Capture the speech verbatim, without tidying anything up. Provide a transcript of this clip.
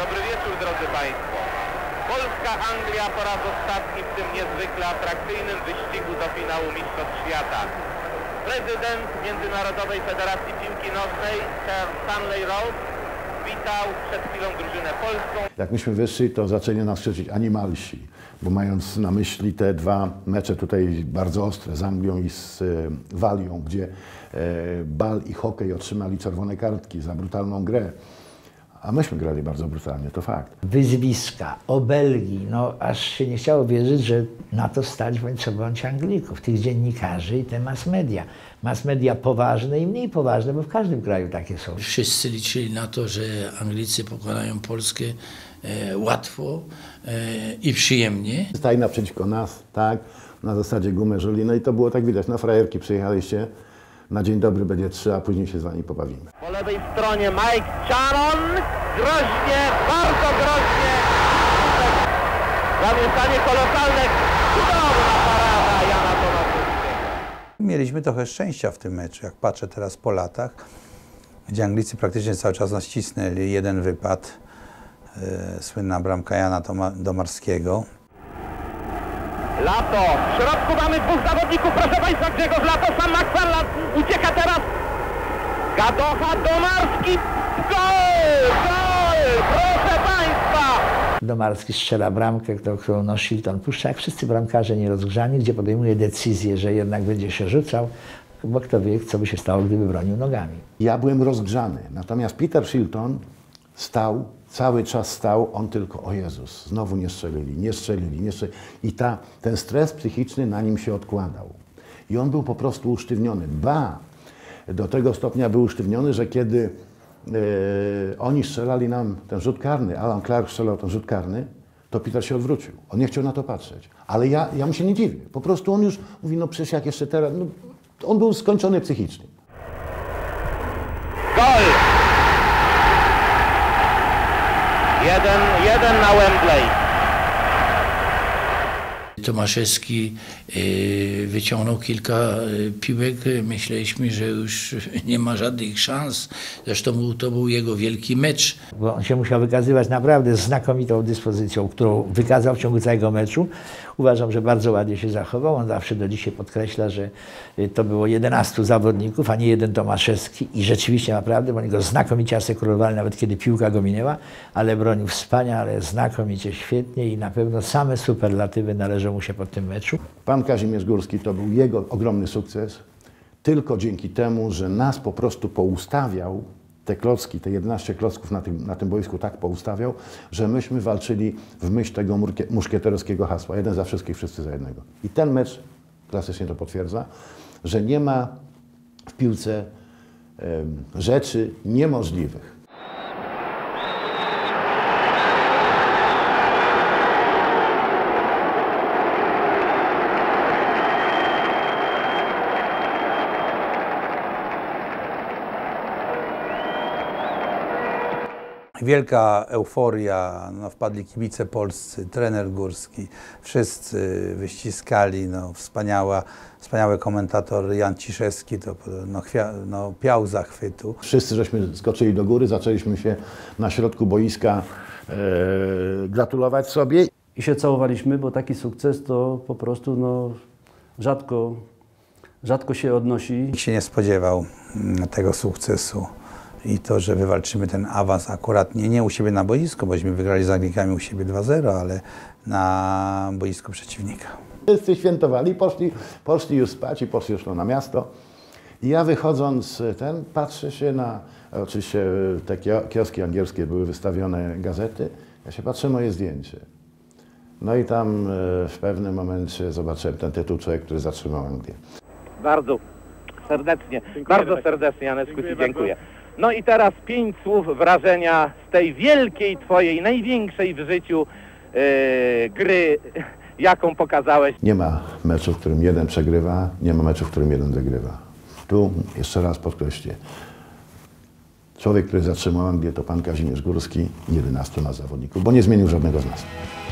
Dobry wieczór, drodzy Państwo. Polska-Anglia po raz ostatni w tym niezwykle atrakcyjnym wyścigu do finału Mistrzostw Świata. Prezydent Międzynarodowej Federacji Piłki Nożnej, Sir Stanley Rhodes, witał przed chwilą drużynę polską. Jak myśmy wyszli, to zaczęli nas krzyczeć animalsi, bo mając na myśli te dwa mecze tutaj bardzo ostre z Anglią i z e, Walią, gdzie e, bal i hokej otrzymali czerwone kartki za brutalną grę. A myśmy grali bardzo brutalnie, to fakt. Wyzwiska, obelgi, no aż się nie chciało wierzyć, że na to stać bądź co bądź Anglików, tych dziennikarzy i te mass media. Mass media poważne i mniej poważne, bo w każdym kraju takie są. Wszyscy liczyli na to, że Anglicy pokonają Polskę e, łatwo e, i przyjemnie. Stali naprzeciwko nas, tak, na zasadzie gumy żuli, no i to było tak widać, no frajerki przyjechaliście, na dzień dobry będzie trzy, a później się z wami pobawimy. Po lewej stronie Mike Charon, groźnie, bardzo groźnie. Zamieszanie kolosalne, cudowna parada Jana Tomaszewskiego. Mieliśmy trochę szczęścia w tym meczu, jak patrzę teraz po latach, gdzie Anglicy praktycznie cały czas nas cisnęli. Jeden wypad, e, słynna bramka Jana Toma, Domarskiego. Lato, w środku mamy dwóch zawodników, proszę Państwa, Grzegorz Lato, sam McFarland, ucieka teraz, Gadocha, Domarski, gol, gol, proszę Państwa! Domarski strzela bramkę, którą no, Shilton puszcza, jak wszyscy bramkarze nierozgrzani, gdzie podejmuje decyzję, że jednak będzie się rzucał, bo kto wie, co by się stało, gdyby bronił nogami. Ja byłem rozgrzany, natomiast Peter Shilton stał, cały czas stał, on tylko, o Jezus, znowu nie strzelili, nie strzelili, nie strzelili. I ta, ten stres psychiczny na nim się odkładał. I on był po prostu usztywniony. Ba, do tego stopnia był usztywniony, że kiedy e, oni strzelali nam ten rzut karny, Alan Clark strzelał ten rzut karny, to Peter się odwrócił. On nie chciał na to patrzeć. Ale ja, ja mu się nie dziwię. Po prostu on już mówi, no przecież jak jeszcze teraz, no, on był skończony psychicznie. Gol! Jeden, jeden na Wembley. Tomaszewski y, wyciągnął kilka y, piłek. Myśleliśmy, że już nie ma żadnych szans. Zresztą był, to był jego wielki mecz. Bo on się musiał wykazywać naprawdę znakomitą dyspozycją, którą wykazał w ciągu całego meczu. Uważam, że bardzo ładnie się zachował. On zawsze do dzisiaj podkreśla, że to było jedenastu zawodników, a nie jeden Tomaszewski. I rzeczywiście naprawdę, bo oni go znakomicie asekurowali, nawet kiedy piłka go minęła, ale bronił wspaniale, znakomicie, świetnie i na pewno same superlatywy należą mu się po tym meczu. Pan Kazimierz Górski, to był jego ogromny sukces, tylko dzięki temu, że nas po prostu poustawiał, te klocki, te jedenaście klocków na tym, na tym boisku tak poustawiał, że myśmy walczyli w myśl tego muszkieterowskiego hasła. Jeden za wszystkich, wszyscy za jednego. I ten mecz klasycznie to potwierdza, że nie ma w piłce um, rzeczy niemożliwych. Wielka euforia, no, wpadli kibice polscy, trener Górski, wszyscy wyściskali, no, wspaniała, wspaniały komentator Jan Ciszewski, to no, no, piał zachwytu. Wszyscy żeśmy skoczyli do góry, zaczęliśmy się na środku boiska e, gratulować sobie. I się całowaliśmy, bo taki sukces to po prostu no, rzadko, rzadko się odnosi. Nikt się nie spodziewał tego sukcesu. I to, że wywalczymy ten awans akurat nie, nie u siebie na boisku, bośmy wygrali z Anglikami u siebie dwa zero, ale na boisku przeciwnika. Wszyscy świętowali, poszli, poszli już spać i poszli już na miasto. I ja wychodząc ten, patrzę się na, oczywiście te kioski angielskie były wystawione gazety, ja się patrzę moje zdjęcie. No i tam w pewnym momencie zobaczyłem ten tytuł Człowiek, który zatrzymał Anglię. Bardzo serdecznie, dziękuję bardzo serdecznie, Janeczku, Ci dziękuję. No i teraz pięć słów wrażenia z tej wielkiej Twojej, największej w życiu yy, gry, jaką pokazałeś. Nie ma meczu, w którym jeden przegrywa, nie ma meczu, w którym jeden wygrywa. Tu jeszcze raz podkreślę. Człowiek, który zatrzymał Anglię, to pan Kazimierz Górski i jedenastu nas zawodników, bo nie zmienił żadnego z nas.